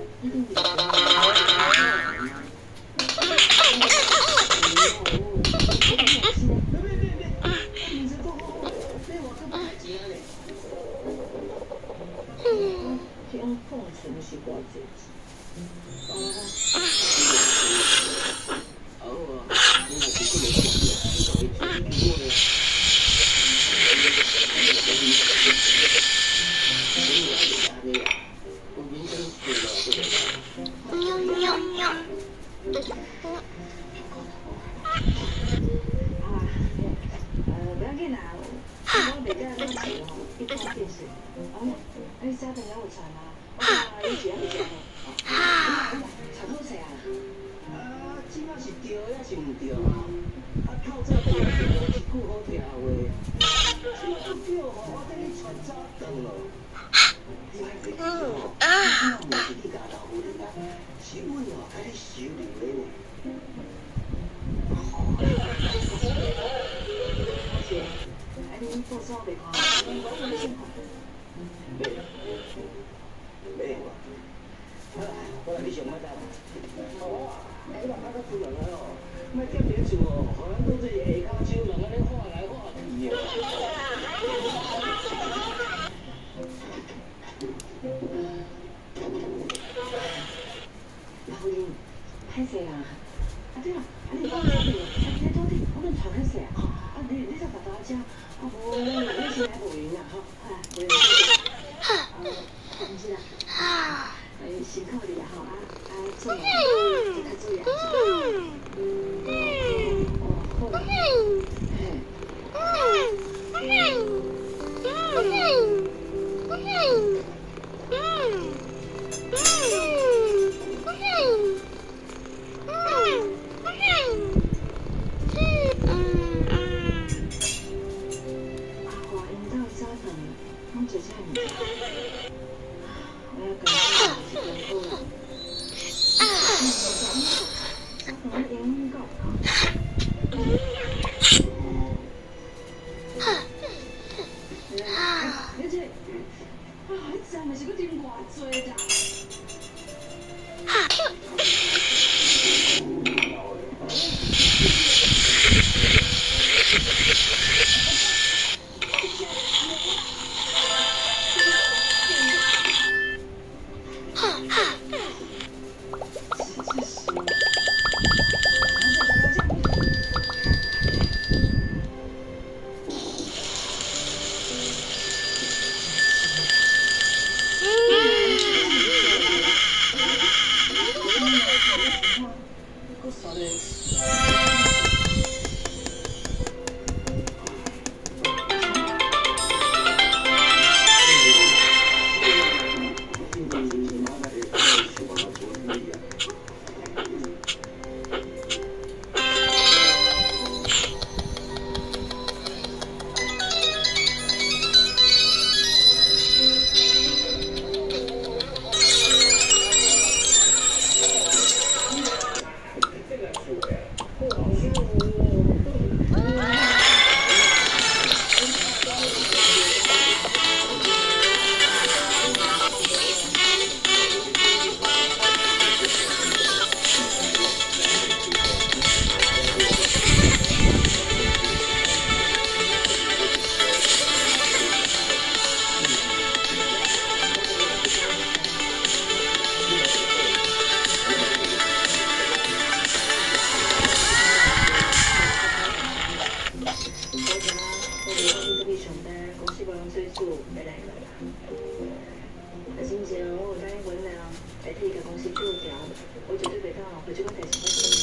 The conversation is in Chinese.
一定得。碰瓷是偌济钱？不要紧啦，我袂甲你钱吼，一看电视，你家庭有传啊？你食袂食吼？传好势啊！即摆是对还是毋对啊？透早对一句好听话，即摆都对吼，我等你传早顿咯。你莫袂记吼，我毋是你家老夫人啊，是阮哦，甲你收留的呢。你做啥袂看？我先看。袂用啊！我来你上麦搭。好啊，你人拍到出人来哦，莫见面厝哦，互咱当作是下骹手，人安尼画来画去哦。老夫人，歹势啊！对啦，你讲啥物？你到底我们传歹势啊？你才把大家，无你先来无闲啦，吼，无闲。唔是啦，辛苦你啦，吼，做人要较注意啊。好啦，姐姐你，我要感谢你是真好人。我应够。而且，你真咪是个點偌濟咋？之前我有答应阮娘，会替伊甲公司救掉，我绝对袂当回去讲代志发生。